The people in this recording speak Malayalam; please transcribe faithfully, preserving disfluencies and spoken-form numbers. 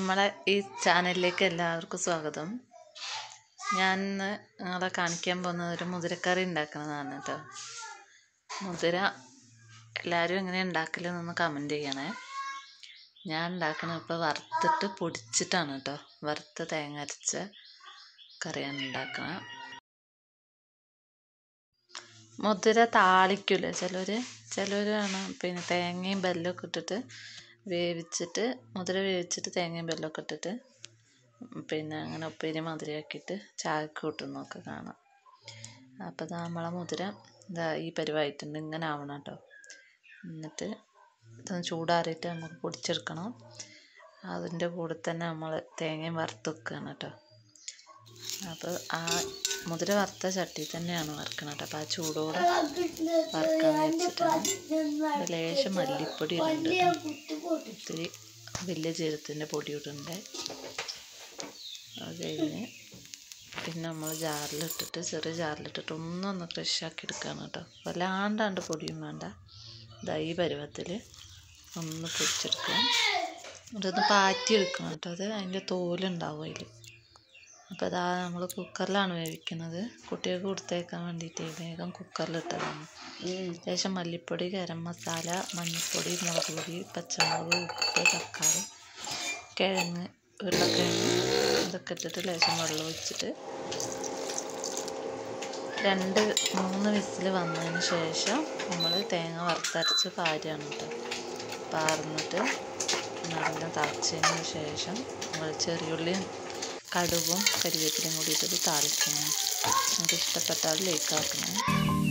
നമ്മളെ ഈ ചാനലിലേക്ക് എല്ലാവർക്കും സ്വാഗതം. ഞാൻ ഇന്ന് നിങ്ങളെ കാണിക്കാൻ പോകുന്നത് ഒരു മുതിരക്കറി ഉണ്ടാക്കുന്നതാണ് കേട്ടോ. മുതിര എല്ലാവരും എങ്ങനെ ഉണ്ടാക്കലെന്നൊന്ന് കമൻറ്റ് ചെയ്യണേ. ഞാൻ ഉണ്ടാക്കുന്നത് ഇപ്പോൾ വറുത്തിട്ട് പൊടിച്ചിട്ടാണ് കേട്ടോ. വറുത്ത് തേങ്ങ അരച്ച കറിയാണ് ഉണ്ടാക്കുന്നത്. മുതിര താളിക്കില്ല ചിലർ ചിലർ ആണ് പിന്നെ തേങ്ങയും ബെല്ലമൊക്കെ ഇട്ടിട്ട് വേവിച്ചിട്ട് മുതിര വേവിച്ചിട്ട് തേങ്ങയും ബെല്ലമൊക്കെ ഇട്ടിട്ട് പിന്നെ അങ്ങനെ ഉപ്പേരി മാതിരിയാക്കിയിട്ട് ചായക്ക് കൂട്ടുന്നതൊക്കെ കാണാം. അപ്പോൾ ഇതാ നമ്മളെ മുതിര ഇതാ ഈ പരിവായിട്ടുണ്ട്, ഇങ്ങനെ ആവണം കേട്ടോ. എന്നിട്ട് ഇതൊന്ന് ചൂടാറിയിട്ട് നമുക്ക് പൊടിച്ചെടുക്കണം. അതിൻ്റെ കൂടെ തന്നെ നമ്മൾ തേങ്ങയും വറുത്ത് വെക്കുകയാണ് കേട്ടോ. അപ്പോൾ ആ മുതിര വറുത്ത ചട്ടി തന്നെയാണ് വറുക്കണം കേട്ടോ. അപ്പോൾ ആ ചൂടോടെ വറുക്കാൻ വെച്ചിട്ടാണ്. ലേശം മല്ലിപ്പൊടി ഇടുന്നുണ്ട്, ഇത്തിരി വലിയ ജീരകത്തിൻ്റെ പൊടി ഇടുന്നുണ്ട്. അത് കഴിഞ്ഞ് പിന്നെ നമ്മൾ ജാറിലിട്ടിട്ട് ചെറിയ ജാറിലിട്ടിട്ട് ഒന്നൊന്ന് ക്രഷാക്കി എടുക്കുകയാണ് കേട്ടോ. വല്ലാണ്ടാണ്ട് പൊടിയും വേണ്ട. ഇതാ ഈ പരുവത്തിൽ ഒന്ന് പൊടിച്ചെടുക്കുക. അതൊന്ന് പാറ്റിയെടുക്കണം കേട്ടോ. അത് അതിൻ്റെ തോലുണ്ടാവും അതിൽ. അപ്പോൾ അതാ നമ്മൾ കുക്കറിലാണ് വേവിക്കുന്നത്. കുട്ടികൾക്ക് കൊടുത്തേക്കാൻ വേണ്ടിയിട്ട് വേഗം കുക്കറിലിട്ടതാണ്. ശേഷം മല്ലിപ്പൊടി, ഗരം മസാല, മഞ്ഞൾപ്പൊടി, മുളക് പൊടി, പച്ചമുളക്, ഉപ്പ്, തക്കാളി, കിഴങ്ങ്, ഉരുളക്കിഴങ്ങ് ഇതൊക്കെ ഇട്ടിട്ട് ലേശം വെള്ളം ഒഴിച്ചിട്ട് രണ്ട് മൂന്ന് വിസിൽ വന്നതിന് ശേഷം നമ്മൾ തേങ്ങ വറുത്തരച്ച് പാരുകയാണ് കേട്ടോ. പാർന്നിട്ട് നല്ല തിളച്ചതിന് ശേഷം നമ്മൾ ചെറിയുള്ളിയും കടുകും കരിവേപ്പിലയും കൂടി ഇട്ടിട്ട് താളിക്കണം. നമുക്ക് ഇഷ്ടപ്പെട്ടാൽ ലൈക്ക് ആക്കണം.